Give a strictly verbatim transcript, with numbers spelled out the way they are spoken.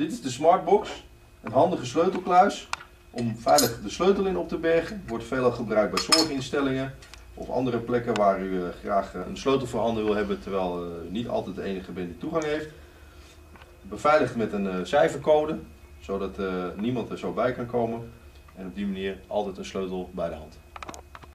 Dit is de Smartbox, een handige sleutelkluis om veilig de sleutel in op te bergen. Wordt veelal gebruikt bij zorginstellingen of andere plekken waar u uh, graag uh, een sleutel voorhanden wil hebben terwijl u uh, niet altijd de enige bent die toegang heeft. Beveiligd met een uh, cijfercode, zodat uh, niemand er zo bij kan komen en op die manier altijd een sleutel bij de hand.